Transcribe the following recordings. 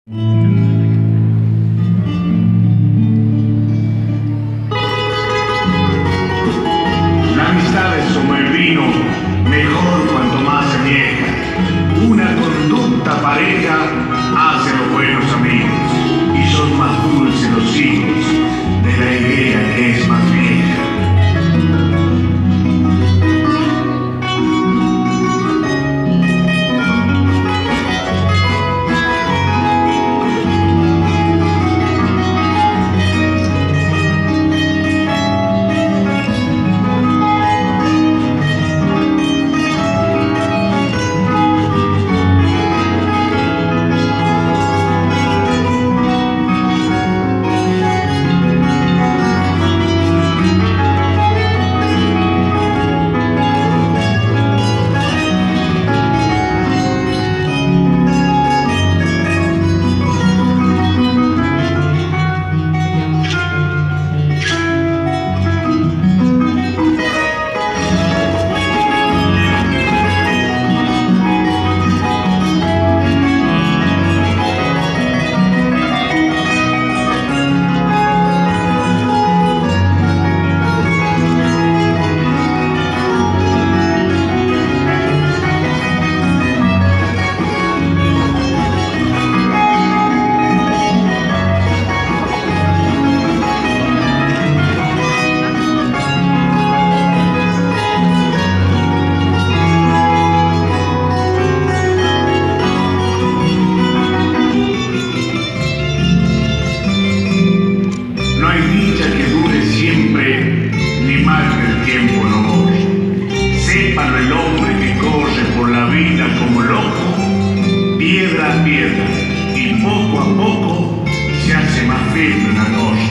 La amistad es como el vino, mejor cuanto más se niega. Una conducta pareja hace los buenos amigos, y son más dulces los hijos de la higuera que es más vieja. Y poco a poco se hace más firme una cosa.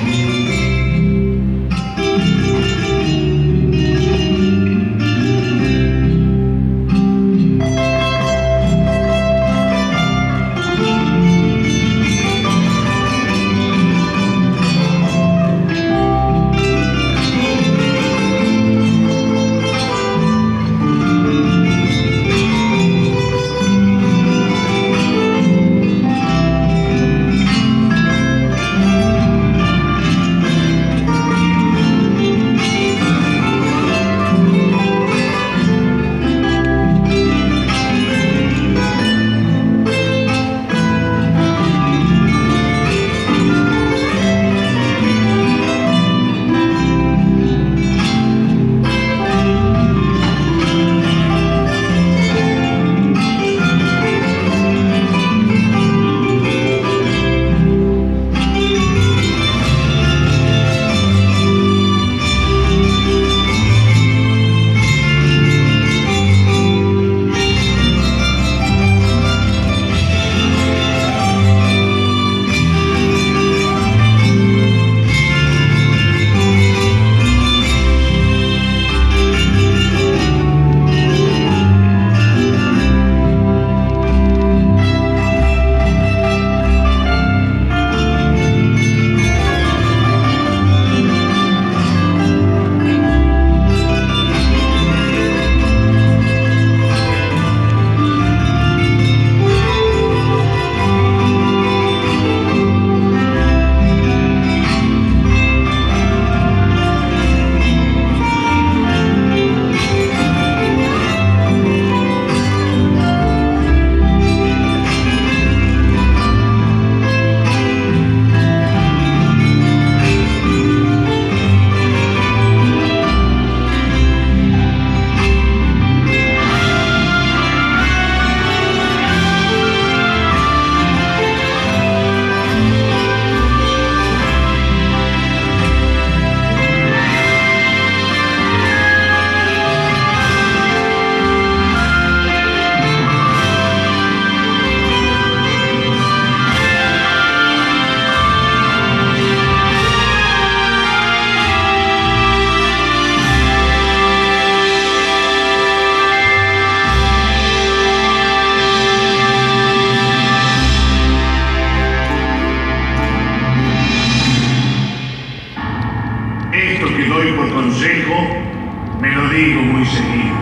Me lo digo muy seguido.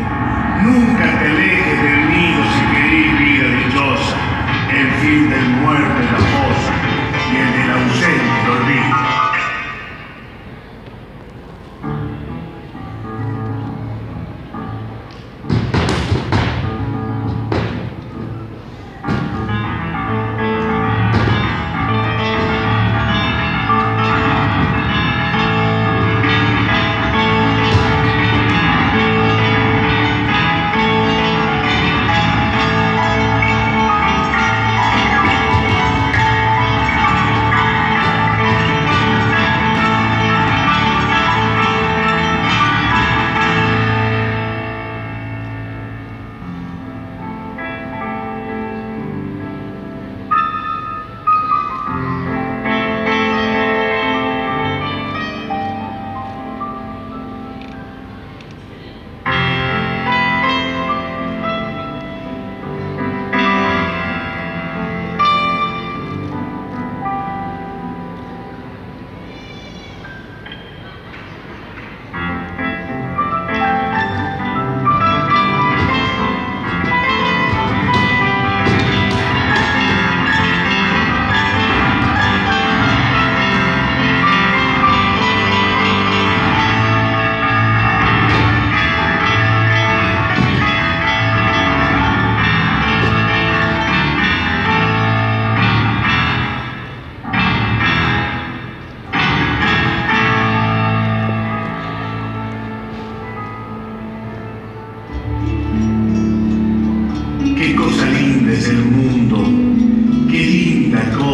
Nunca te alejes del nido si querés vida dichosa. El fin del muerto es la pobre.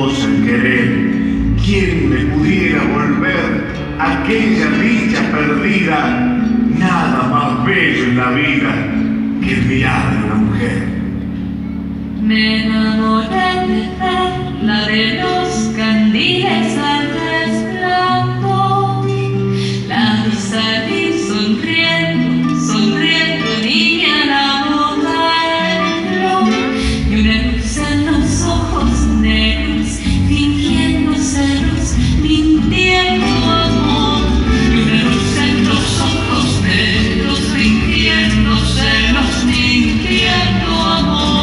conoce el querer. ¿Quién me pudiera volver aquella dicha perdida? Nada más bello en la vida que el mirar de una mujer. Me enamoré de ver la de los candiles al resplandor. La vi salir sonriendo, sonriendo, niña, la boca en flor. Y una luz en los ojos negros, fingiéndose luz, mintiendo amor. Y una luz en los ojos negros, fingiéndose luz, mintiendo amor.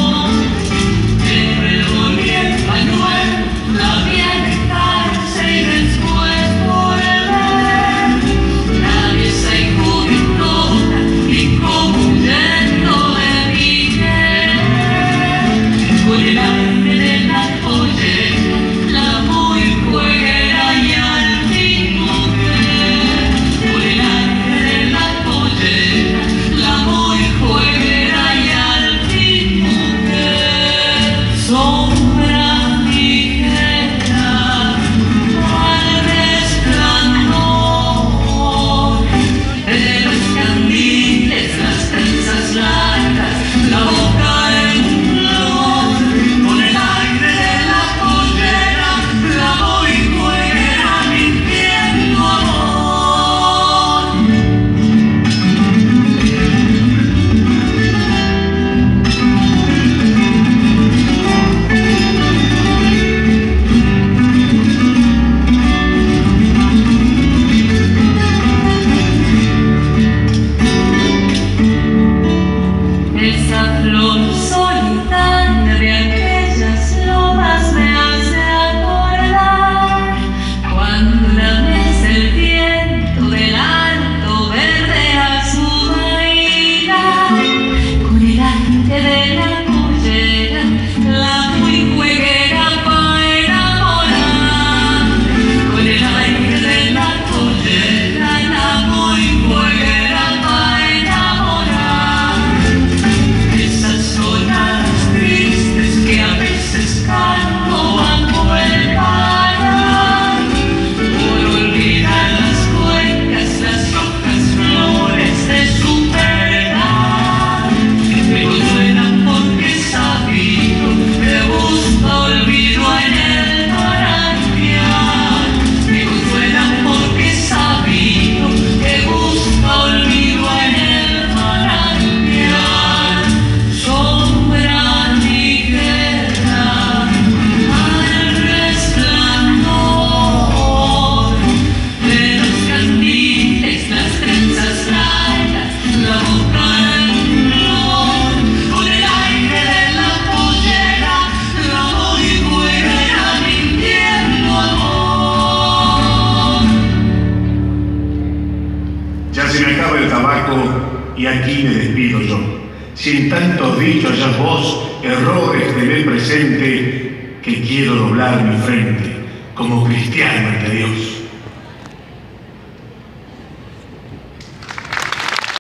Esa flor solitaria de aquellas lomas me hace acordar cuando la mece el viento del alto verde a su bailar. Con el aire de la pollera, la muy jueguera pa' enamorar. Con el aire de la pollera, la muy jueguera pa' enamorar. Esas sonadas tristes que a veces canto bajo el parar, por olvidar las cuencas, las rojas flores de su verdad. Me consuelan porque he sabido que busca olvido en el manantial. Me consuelan porque he sabido que busca olvido en el manantial. Sombra ligera al resplandor de los candiles, las trenzas largas, la boca en flor. Con el aire de la pollera, la voy fuera mintiendo amor. Ya se me acaba el tabaco y aquí me despido yo. Si en tantos dichos hayas vos errores tené presente, que quiero doblar mi frente como cristiano ante Dios.